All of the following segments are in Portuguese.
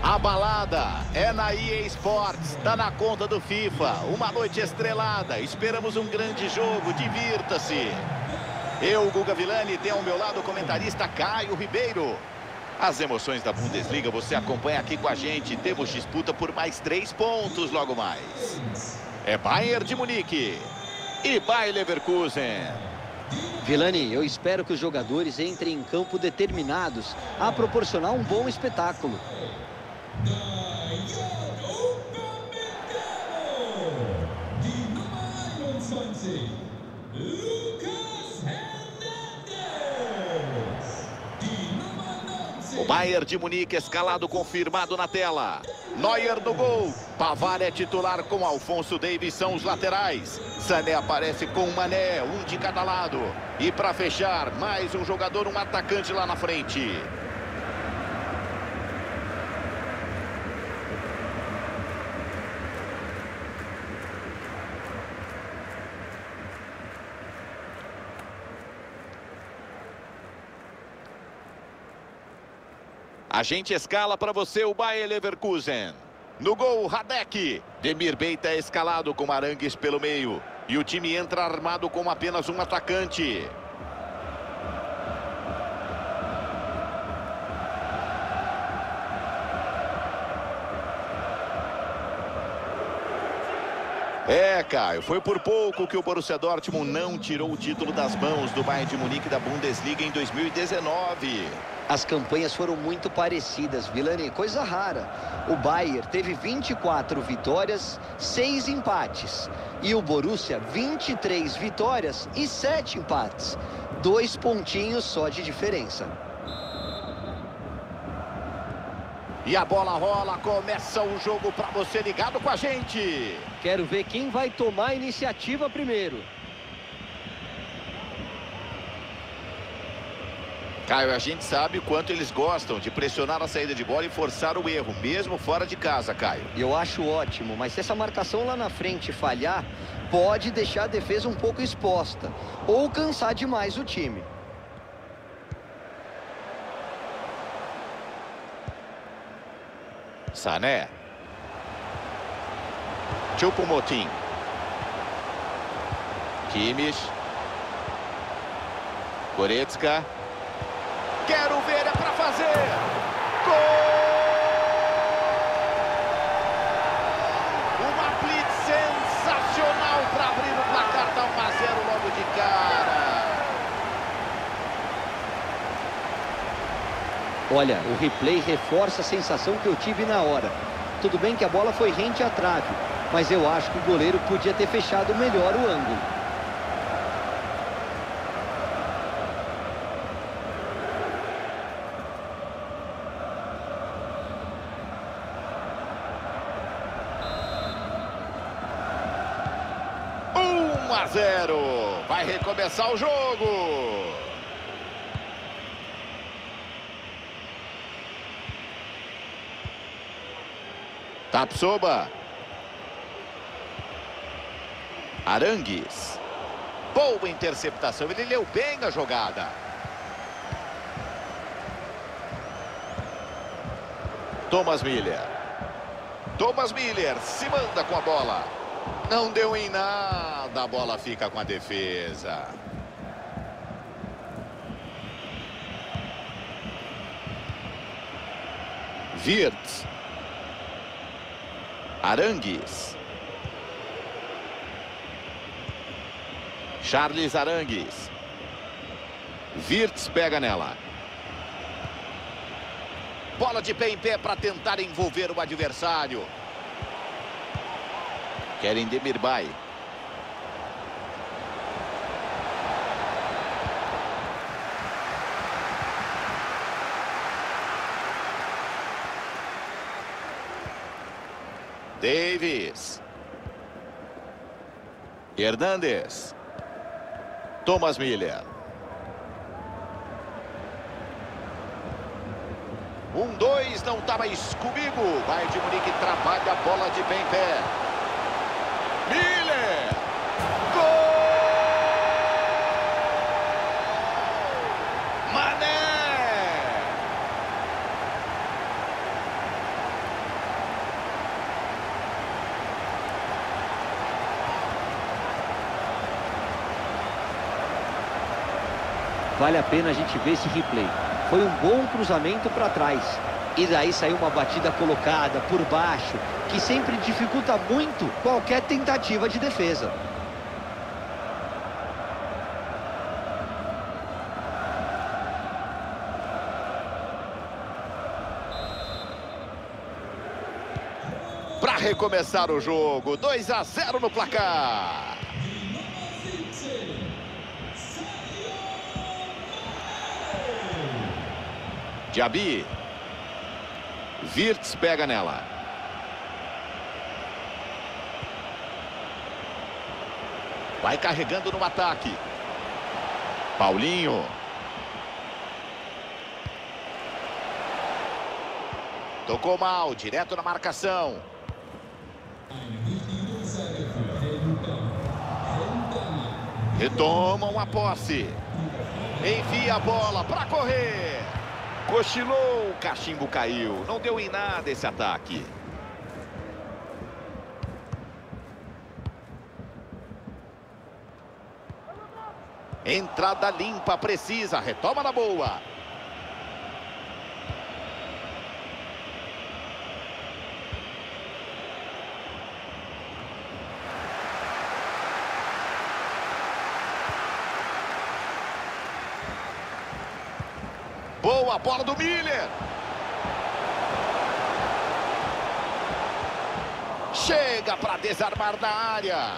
A balada é na EA Sports, tá na conta do FIFA. Uma noite estrelada, esperamos um grande jogo, divirta-se. Eu, Guga Villani, tenho ao meu lado o comentarista Caio Ribeiro. As emoções da Bundesliga você acompanha aqui com a gente. Temos disputa por mais 3 pontos logo mais. É Bayern de Munique e Bayer Leverkusen. Villani, eu espero que os jogadores entrem em campo determinados a proporcionar um bom espetáculo. O Bayern de Munique escalado confirmado na tela. Neuer no gol. Pavard é titular com Alphonso Davies, são os laterais. Sané aparece com Mané, um de cada lado. E para fechar, mais um jogador, um atacante lá na frente. A gente escala para você o Bayer Leverkusen. No gol, Radek. Demir Beita é escalado com Arangues pelo meio. E o time entra armado com apenas um atacante. Caio, foi por pouco que o Borussia Dortmund não tirou o título das mãos do Bayern de Munique da Bundesliga em 2019. As campanhas foram muito parecidas, Villani, coisa rara. O Bayern teve 24 vitórias, 6 empates. E o Borussia, 23 vitórias e 7 empates. 2 pontinhos só de diferença. E a bola rola, começa o jogo para você ligado com a gente. Quero ver quem vai tomar a iniciativa primeiro. Caio, a gente sabe o quanto eles gostam de pressionar a saída de bola e forçar o erro, mesmo fora de casa, Caio. Eu acho ótimo, mas se essa marcação lá na frente falhar, pode deixar a defesa um pouco exposta ou cansar demais o time. Sané. Choupo-Moting. Kimmich. Goretzka. Quero ver, é para fazer. Gol! Uma blitz sensacional para abrir o placar, tá 1-0 logo de cara. Olha, o replay reforça a sensação que eu tive na hora. Tudo bem que a bola foi rente à trave, mas eu acho que o goleiro podia ter fechado melhor o ângulo. Vai recomeçar o jogo. Tapsoba. Arangues. Boa interceptação, ele leu bem a jogada. Thomas Müller. Thomas Müller se manda com a bola. Não deu em nada, a bola fica com a defesa. Wirtz. Arangues. Charles Arangues. Wirtz pega nela. Bola de pé em pé para tentar envolver o adversário. Querem Demirbay. Davies. Hernandes. Thomas Müller. 1-2, não tá mais comigo. Bayern de Munique trabalha a bola de pé em pé. Müller. Gol! Mané! Vale a pena a gente ver esse replay. Foi um bom cruzamento para trás. E daí saiu uma batida colocada por baixo, que sempre dificulta muito qualquer tentativa de defesa. Para recomeçar o jogo, 2-0 no placar. Diaby. Wirtz pega nela. Vai carregando no ataque. Paulinho. Tocou mal, direto na marcação. Retomam a posse. Envia a bola para correr. Cochilou, o cachimbo caiu. Não deu em nada esse ataque. Entrada limpa, precisa. Retoma na boa. Boa bola do Miller. Chega para desarmar na área.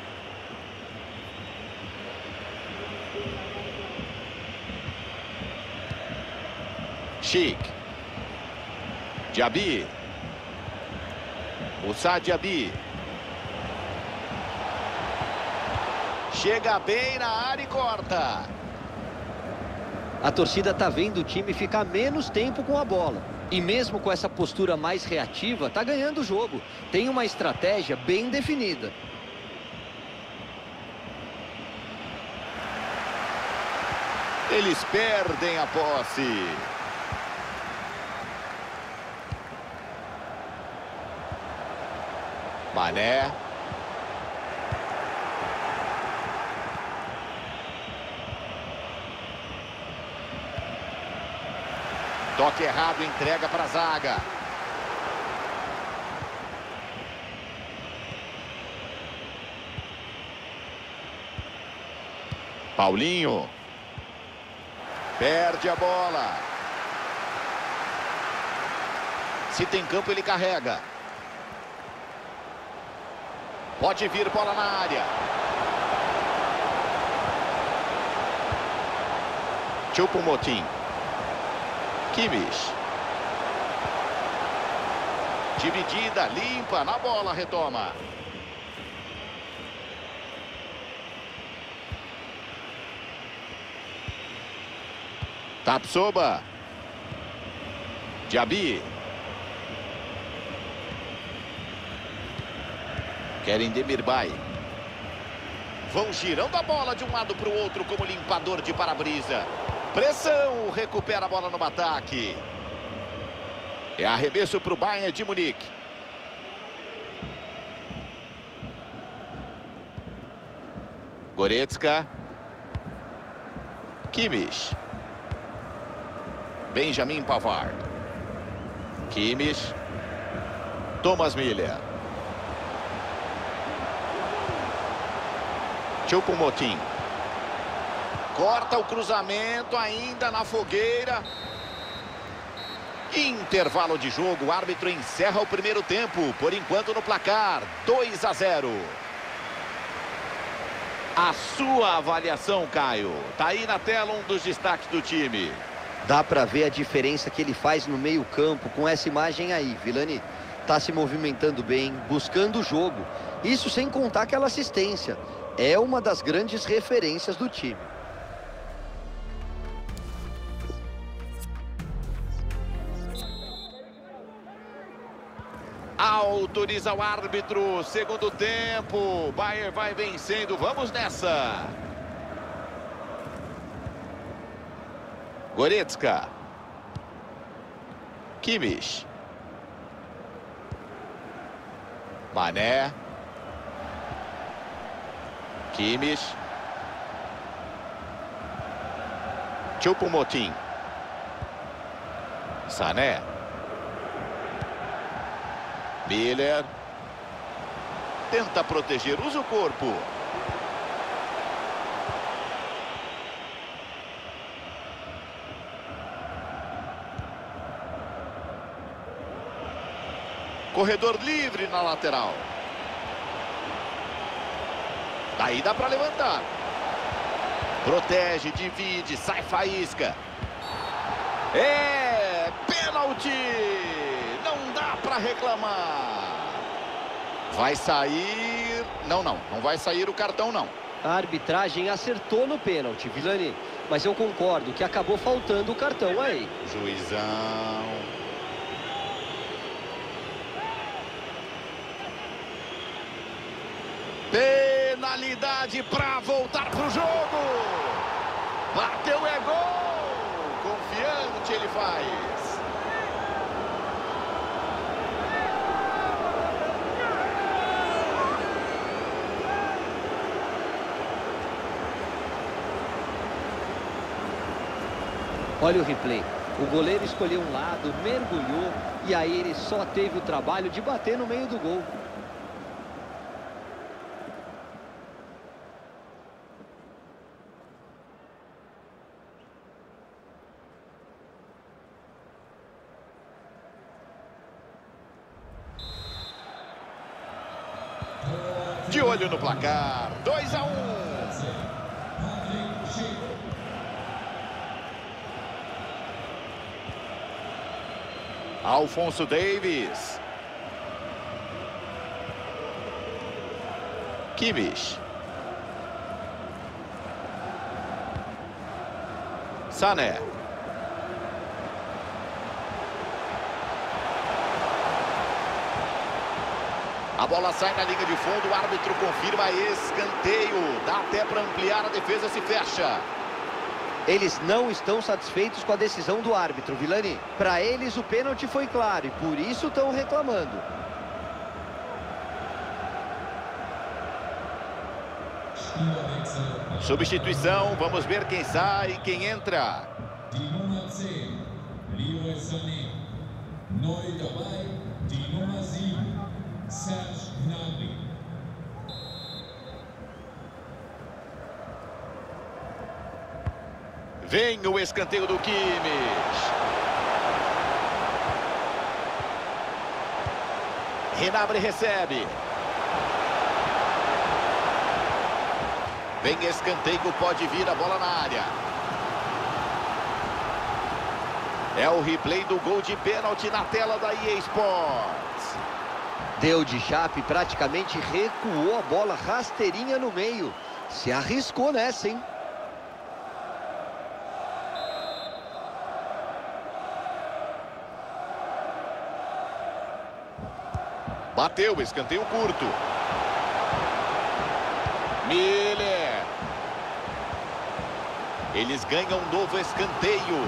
Chic. Diaby. Moussa Diaby. Chega bem na área e corta. A torcida tá vendo o time ficar menos tempo com a bola. E mesmo com essa postura mais reativa, tá ganhando o jogo. Tem uma estratégia bem definida. Eles perdem a posse. Mané. Toque errado, entrega para a zaga. Paulinho. Perde a bola. Se tem campo, ele carrega. Pode vir bola na área. Choupo-Moting. Kimmich. Dividida, limpa, na bola, retoma. Tapsoba. Diaby. Querem Demirbay. Vão girando a bola de um lado para o outro como limpador de para-brisa. Pressão, recupera a bola no ataque. É arremesso para o Bayern de Munique. Goretzka. Kimmich. Benjamin Pavard. Kimmich. Thomas Müller. Choupo-Moting. Corta o cruzamento ainda na fogueira. Intervalo de jogo, o árbitro encerra o primeiro tempo. Por enquanto no placar, 2-0. A sua avaliação, Caio. Tá aí na tela um dos destaques do time. Dá pra ver a diferença que ele faz no meio-campo com essa imagem aí, Vilani. Tá se movimentando bem, buscando o jogo. Isso sem contar aquela assistência. É uma das grandes referências do time. Autoriza o árbitro, segundo tempo. Bayern vai vencendo, vamos nessa. Goretzka. Kimmich. Mané. Kimmich. Choupo-Moting. Sané. Miller. Tenta proteger, usa o corpo. Corredor livre na lateral. Daí dá para levantar. Protege, divide, sai faísca. É pênalti. Não dá para reclamar. Vai sair... Não vai sair o cartão, não. A arbitragem acertou no pênalti, Vilani. Mas eu concordo que acabou faltando o cartão aí. Juizão. Penalidade para voltar pro jogo. Bateu, é gol. Confiante ele faz. Olha o replay. O goleiro escolheu um lado, mergulhou e aí ele só teve o trabalho de bater no meio do gol. De olho no placar, 2-1. Alphonso Davies. Kimmich. Sané. A bola sai na linha de fundo, o árbitro confirma escanteio. Dá até para ampliar, a defesa se fecha. Eles não estão satisfeitos com a decisão do árbitro, Vilani. Para eles o pênalti foi claro e por isso estão reclamando. Substituição, vamos ver quem sai e quem entra. Vem o escanteio do Kimmich. Gnabry recebe. Vem escanteio, pode vir a bola na área. É o replay do gol de pênalti na tela da EA Sports. Deu de chape, praticamente recuou a bola rasteirinha no meio. Se arriscou nessa, hein? Bateu, escanteio curto. Miller. Eles ganham um novo escanteio.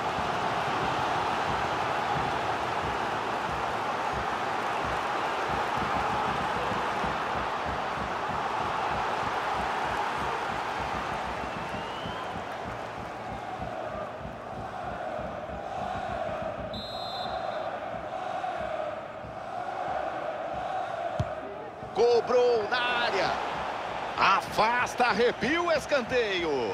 Cobrou na área. Afasta, arrepia o escanteio.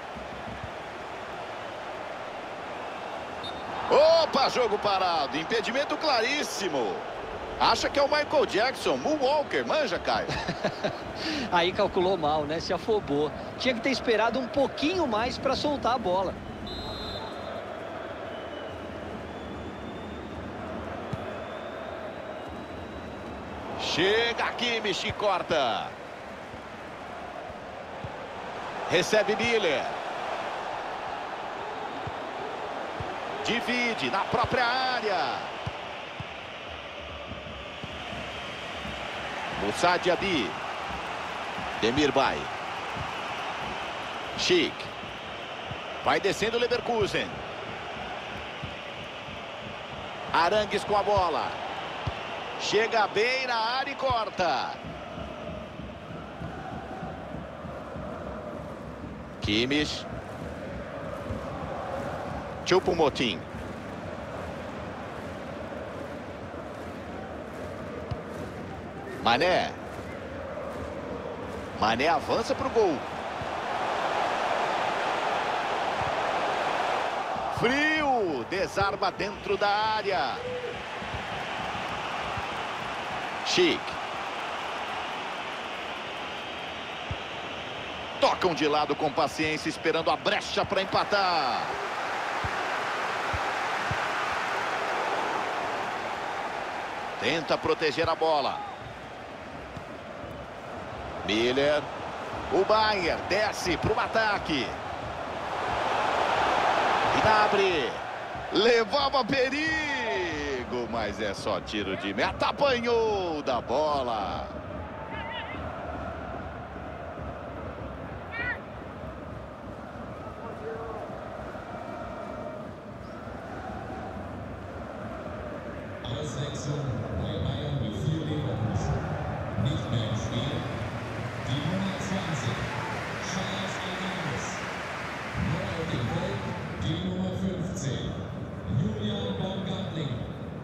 Opa, jogo parado. Impedimento claríssimo. Acha que é o Michael Jackson, Moonwalker, manja, Caio. Aí calculou mal, né? Se afobou. Tinha que ter esperado um pouquinho mais para soltar a bola. Chega aqui, Kimmich, corta. Recebe Miller. Divide na própria área. Moussa Diaby. Demirbay. Schick. Vai descendo o Leverkusen. Arangues com a bola. Chega bem na área e corta. Kimmich. Choupo-Moting. Mané. Mané avança para o gol. Frio. Desarma dentro da área. Chic. Tocam de lado com paciência, esperando a brecha para empatar. Tenta proteger a bola. Miller. O Baier desce para o ataque. Gnabry. Levava perigo, mas é só tiro de meta. Apanhou da bola. Auswechslung bei Bayern mit 4 Leverkusen. Nicht mehr im Spiel. Die Nummer 20, Charles Adams. Neu auf dem Feld, die Nummer 15, Julian Baumgartling.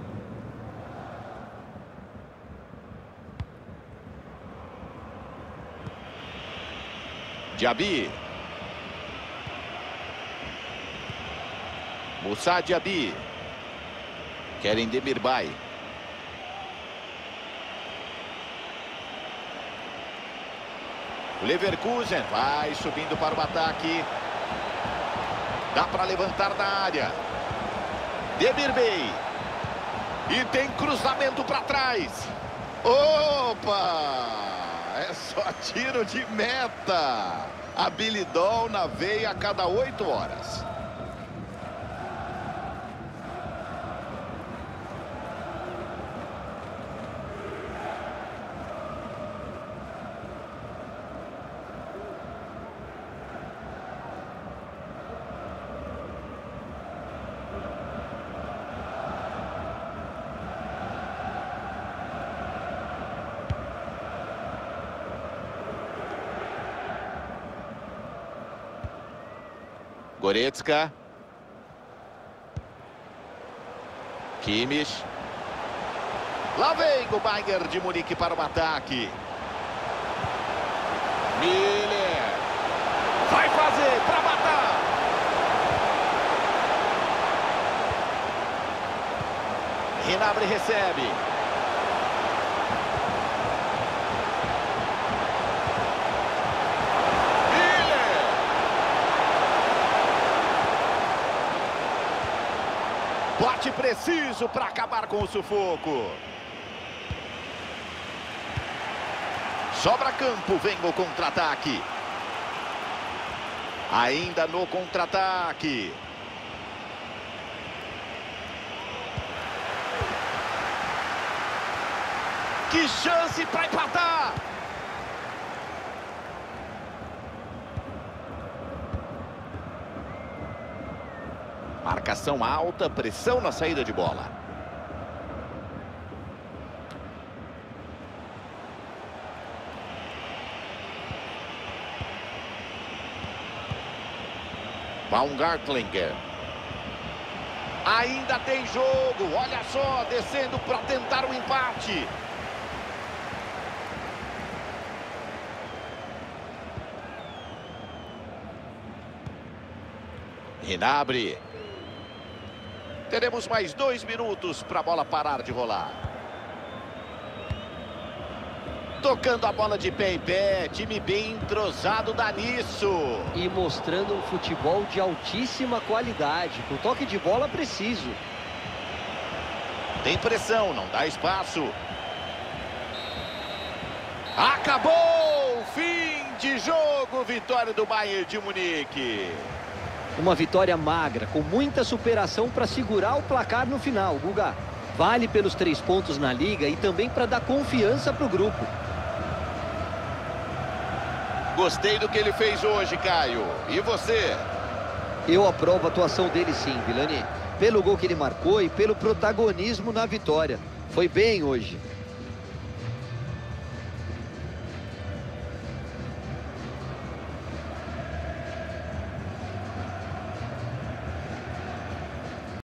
Diaby. Moussa Diaby. Querem Demirbay. O Leverkusen vai subindo para o ataque. Dá para levantar na área. Demirbay. E tem cruzamento para trás. Opa! É só tiro de meta. Habilidol na veia a cada 8 horas. Goretzka. Kimmich. Lá vem o Bayern de Munique para o ataque. Miller. Vai fazer para matar. Gnabry recebe. Bote preciso para acabar com o sufoco. Sobra campo, vem o contra-ataque. Ainda no contra-ataque. Que chance para empatar. Marcação alta, pressão na saída de bola. Baumgartling. Ainda tem jogo, olha só, descendo para tentar o empate. Gnabry. Teremos mais 2 minutos para a bola parar de rolar. Tocando a bola de pé em pé, time bem entrosado dá nisso. E mostrando um futebol de altíssima qualidade, com toque de bola preciso. Tem pressão, não dá espaço. Acabou! Fim de jogo, vitória do Bayern de Munique. Uma vitória magra, com muita superação para segurar o placar no final, Guga. Vale pelos 3 pontos na liga e também para dar confiança para o grupo. Gostei do que ele fez hoje, Caio. E você? Eu aprovo a atuação dele sim, Vilani. Pelo gol que ele marcou e pelo protagonismo na vitória. Foi bem hoje.